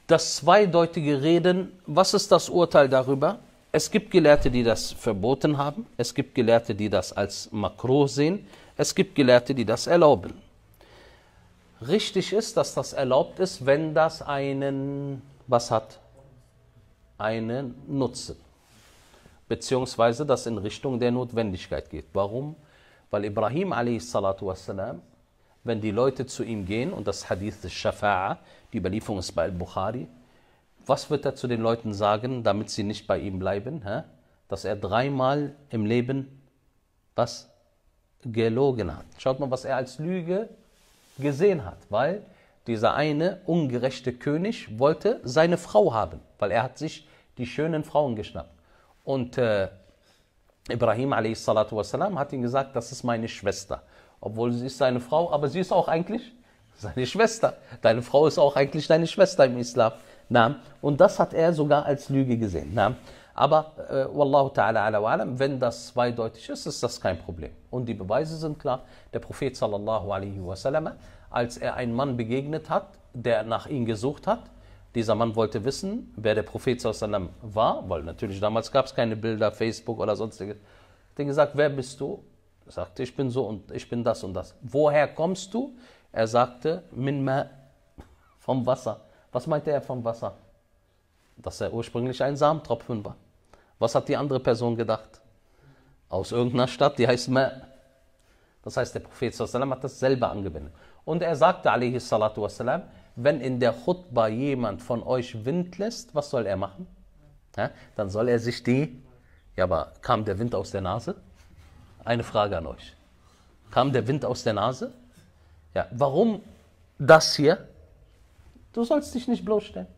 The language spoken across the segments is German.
Das zweideutige Reden, was ist das Urteil darüber? Es gibt Gelehrte, die das verboten haben. Es gibt Gelehrte, die das als Makruh sehen. Es gibt Gelehrte, die das erlauben. Richtig ist, dass das erlaubt ist, wenn das was hat? Einen Nutzen. Beziehungsweise das in Richtung der Notwendigkeit geht. Warum? Weil Ibrahim a.s., wenn die Leute zu ihm gehen, und das Hadith des Shafa'a, die Überlieferung ist bei Al-Bukhari, was wird er zu den Leuten sagen, damit sie nicht bei ihm bleiben? Dass er 3-mal im Leben was? Gelogen hat. Schaut mal, was er als Lüge gesehen hat, weil dieser eine ungerechte König wollte seine Frau haben, weil er hat sich die schönen Frauen geschnappt. Und Ibrahim a.s. hat ihm gesagt, das ist meine Schwester. Obwohl sie ist seine Frau, aber sie ist auch eigentlich seine Schwester. Deine Frau ist auch eigentlich deine Schwester im Islam. Und das hat er sogar als Lüge gesehen. Aber Wallahu ta'ala ala wa'alam, wenn das zweideutig ist, ist das kein Problem. Und die Beweise sind klar. Der Prophet sallallahu alaihi wasallam, als er einen Mann begegnet hat, der nach ihm gesucht hat, dieser Mann wollte wissen, wer der Prophet sallallahu alaihi wasallam war, weil natürlich damals gab es keine Bilder, Facebook oder sonstiges. Er hat gesagt, wer bist du? Er sagte, ich bin so und ich bin das und das. Woher kommst du? Er sagte, min ma, vom Wasser. Was meinte er vom Wasser? Dass er ursprünglich ein Samentropfen war. Was hat die andere Person gedacht? Aus irgendeiner Stadt, die heißt Ma. Das heißt, der Prophet sallam hat das selber angewendet. Und er sagte, alaihi salatu wassalam, wenn in der Khutbah jemand von euch Wind lässt, was soll er machen? Dann soll er sich ja, aber kam der Wind aus der Nase? Eine Frage an euch. Kam der Wind aus der Nase? Ja, warum das hier? Du sollst dich nicht bloßstellen.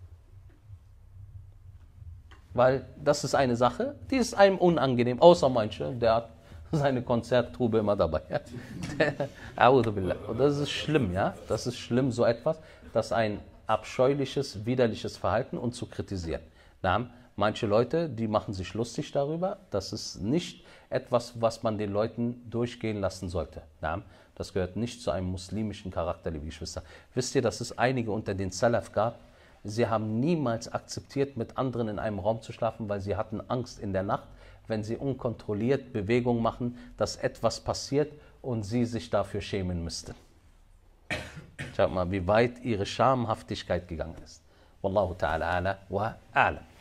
Weil das ist eine Sache, die ist einem unangenehm, außer manche, der hat seine Konzerttrube immer dabei. Ja. Und das ist schlimm, ja. Das ist schlimm, so etwas, das ist ein abscheuliches, widerliches Verhalten und zu kritisieren. Manche Leute, die machen sich lustig darüber, das ist nicht etwas, was man den Leuten durchgehen lassen sollte. Das gehört nicht zu einem muslimischen Charakter, liebe Geschwister. Wisst ihr, dass es einige unter den Salaf gab, sie haben niemals akzeptiert, mit anderen in einem Raum zu schlafen, weil sie hatten Angst in der Nacht, wenn sie unkontrolliert Bewegung machen, dass etwas passiert und sie sich dafür schämen müssten. Schaut mal, wie weit ihre Schamhaftigkeit gegangen ist. Wallahu ta'ala ala wa a'lam.